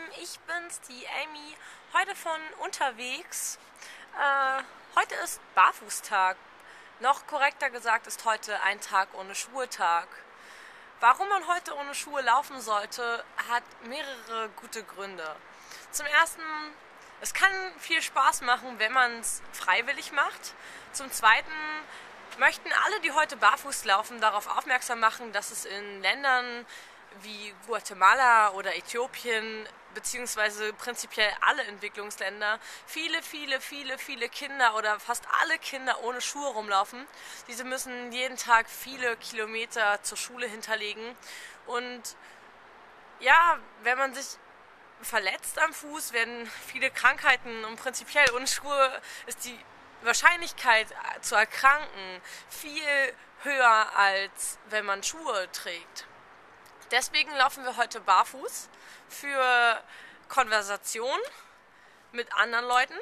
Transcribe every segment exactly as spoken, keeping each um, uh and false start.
ich bin's, die Amy, heute von unterwegs. Äh, heute ist Barfußtag. Noch korrekter gesagt ist heute ein Tag ohne Schuhe-Tag. Warum man heute ohne Schuhe laufen sollte, hat mehrere gute Gründe. Zum ersten, es kann viel Spaß machen, wenn man es freiwillig macht. Zum zweiten möchten alle, die heute barfuß laufen, darauf aufmerksam machen, dass es in Ländern wie Guatemala oder Äthiopien, beziehungsweise prinzipiell alle Entwicklungsländer, viele, viele, viele, viele Kinder oder fast alle Kinder ohne Schuhe rumlaufen. Diese müssen jeden Tag viele Kilometer zur Schule hinterlegen. Und ja, wenn man sich verletzt am Fuß, werden viele Krankheiten und prinzipiell ohne Schuhe ist die Wahrscheinlichkeit zu erkranken viel höher, als wenn man Schuhe trägt. Deswegen laufen wir heute barfuß für Konversation mit anderen Leuten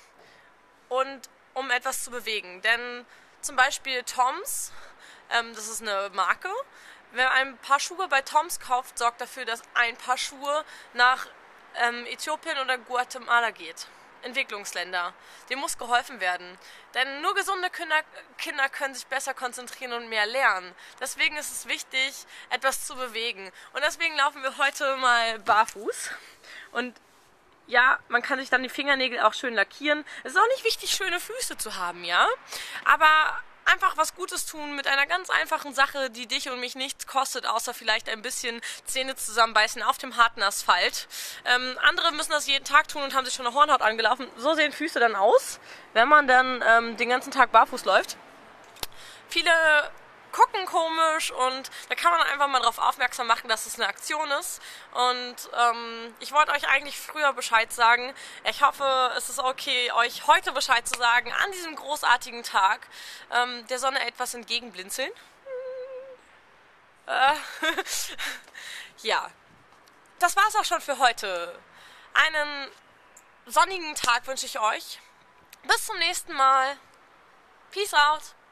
und um etwas zu bewegen. Denn zum Beispiel Toms, ähm, das ist eine Marke, wenn man ein Paar Schuhe bei Toms kauft, sorgt dafür, dass ein Paar Schuhe nach ähm, Äthiopien oder Guatemala geht. Entwicklungsländer. Dem muss geholfen werden. Denn nur gesunde Kinder, Kinder können sich besser konzentrieren und mehr lernen. Deswegen ist es wichtig, etwas zu bewegen. Und deswegen laufen wir heute mal barfuß. Und ja, man kann sich dann die Fingernägel auch schön lackieren. Es ist auch nicht wichtig, schöne Füße zu haben, ja? Aber einfach was Gutes tun mit einer ganz einfachen Sache, die dich und mich nichts kostet, außer vielleicht ein bisschen Zähne zusammenbeißen auf dem harten Asphalt. Ähm, andere müssen das jeden Tag tun und haben sich schon eine Hornhaut angelaufen. So sehen Füße dann aus, wenn man dann ähm, den ganzen Tag barfuß läuft. Viele gucken komisch und da kann man einfach mal darauf aufmerksam machen, dass es eine Aktion ist. Und ähm, ich wollte euch eigentlich früher Bescheid sagen. Ich hoffe, es ist okay, euch heute Bescheid zu sagen, an diesem großartigen Tag ähm, der Sonne etwas entgegenblinzeln. Äh, ja, das war's auch schon für heute. Einen sonnigen Tag wünsche ich euch. Bis zum nächsten Mal. Peace out.